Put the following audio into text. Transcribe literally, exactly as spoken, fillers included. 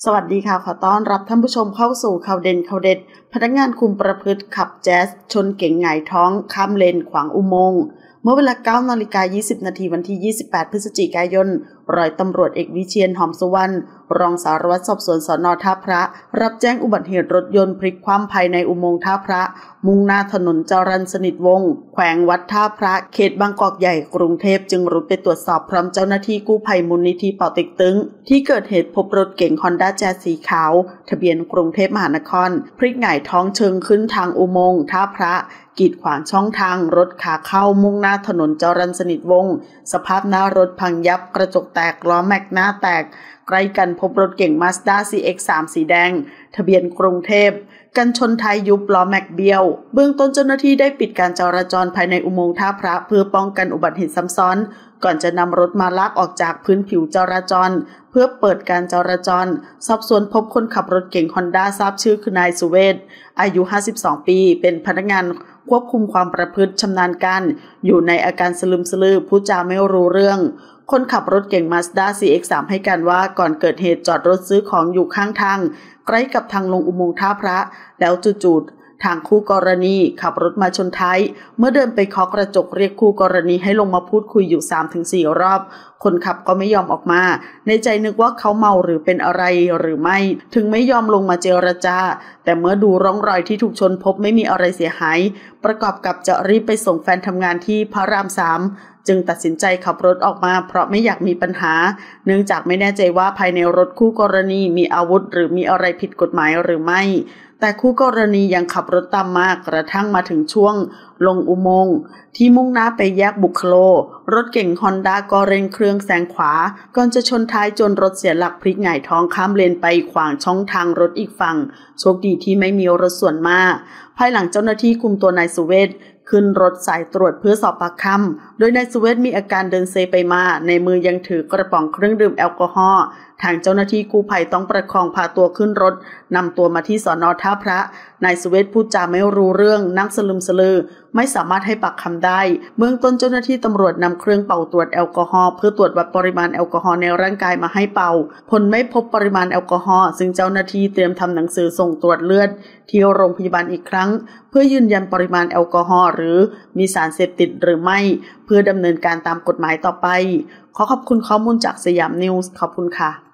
สวัสดีค่ะขอต้อนรับท่านผู้ชมเข้าสู่ข่าวเด่นข่าวเด็ดพนักงานคุมประพฤติขับแจ๊สชนเก๋งหงายท้องข้ามเลนขวางอุโมงค์เมื่อเวลา เก้านาฬิกายี่สิบนาทีวันที่ ยี่สิบแปด พฤศจิกายนร้อยตำรวจเอกวิเชียรหอมสุวรรณรองสารวัตรสอบสวนสน.ท่าพระรับแจ้งอุบัติเหตุรถยนต์พลิกคว่ำภายในอุโมงค์ท่าพระมุ่งหน้าถนนจรัญสนิทวงศ์แขวงวัดท่าพระเขตบางกอกใหญ่กรุงเทพจึงรุดไปตรวจสอบพร้อมเจ้าหน้าที่กู้ภัยมูลนิธิป่อเต็กตึงที่เกิดเหตุพบรถเก๋งฮอนด้าแจ๊สสีขาวทะเบียนกรุงเทพมหานครพลิกหงายท้องเชิงขึ้นทางอุโมงค์ท่าพระกีดขวางช่องทางรถขาเข้ามุ่งหน้าถนนจรัญสนิทวงศ์สภาพหน้ารถพังยับกระจกแตกล้อแม็กหน้าแตกใกล้กันพบรถเก๋ง Mazda ซี เอ็กซ์ สาม สีแดงทะเบียนกรุงเทพกันชนท้ายยุบล้อแม็กเบี้ยวเบื้องต้นเจ้าหน้าที่ได้ปิดการจราจรภายในอุโมงค์ท่าพระเพื่อป้องกันอุบัติเหตุซ้ำซ้อนก่อนจะนำรถมาลากออกจากพื้นผิวจราจรเพื่อเปิดการจราจรสอบสวนพบคนขับรถเก๋งฮอนด้าทราบชื่อคือนายสุเวศอายุห้าสิบสองปีเป็นพนักงานควบคุมความประพฤติชำนาญการอยู่ในอาการสลึมสลือพูดจาไม่รู้เรื่องคนขับรถเก๋ง Mazda ซี เอ็กซ์ สาม ให้การว่าก่อนเกิดเหตุจอดรถซื้อของอยู่ข้างทางใกล้กับทางลงอุโมงค์ท่าพระแล้วจู่ๆทางคู่กรณีขับรถมาชนท้ายเมื่อเดินไปเคาะกระจกเรียกคู่กรณีให้ลงมาพูดคุยอยู่ สามถึงสี่ รอบคนขับก็ไม่ยอมออกมาในใจนึกว่าเขาเมาหรือเป็นอะไรหรือไม่ถึงไม่ยอมลงมาเจรจาแต่เมื่อดูร่องรอยที่ถูกชนพบไม่มีอะไรเสียหายประกอบกับจะรีบไปส่งแฟนทำงานที่พระรามสามจึงตัดสินใจขับรถออกมาเพราะไม่อยากมีปัญหาเนื่องจากไม่แน่ใจว่าภายในรถคู่กรณีมีอาวุธหรือมีอะไรผิดกฎหมายหรือไม่แต่คู่กรณียังขับรถตามมากระทั่งมาถึงช่วงลงอุโมงค์ที่มุ่งหน้าไปแยกบุคโลรถเก๋งฮอนด้าก็เร่งเครื่องแซงขวาก่อนจะชนท้ายจนรถเสียหลักพลิกหงายท้องข้ามเลนไปขวางช่องทางรถอีกฝั่งโชคดีที่ไม่มีรถส่วนมาภายหลังเจ้าหน้าที่คุมตัวนายสุเวศขึ้นรถสายตรวจเพื่อสอบปากคำโดยนายสุเวศมีอาการเดินเซไปมาในมือยังถือกระป๋องเครื่องดื่มแอลกอฮอล์ทางเจ้าหน้าที่กู้ภัยต้องประคองพาตัวขึ้นรถนำตัวมาที่สน.ท่าพระนายสุเวศพูดจาไม่รู้เรื่องนั่งสลึมสลือไม่สามารถให้ปากคำได้เบื้องต้นเจ้าหน้าที่ตำรวจนำเครื่องเป่าตรวจแอลกอฮอล์เพื่อตรวจวัดปริมาณแอลกอฮอล์ในร่างกายมาให้เป่าผลไม่พบปริมาณแอลกอฮอล์ซึ่งเจ้าหน้าที่เตรียมทำหนังสือส่งตรวจเลือดที่โรงพยาบาลอีกครั้งเพื่อยืนยันปริมาณแอลกอฮอล์หรือมีสารเสพติดหรือไม่เพื่อดำเนินการตามกฎหมายต่อไปขอขอบคุณข้อมูลจากสยามนิวส์ขอบคุณค่ะ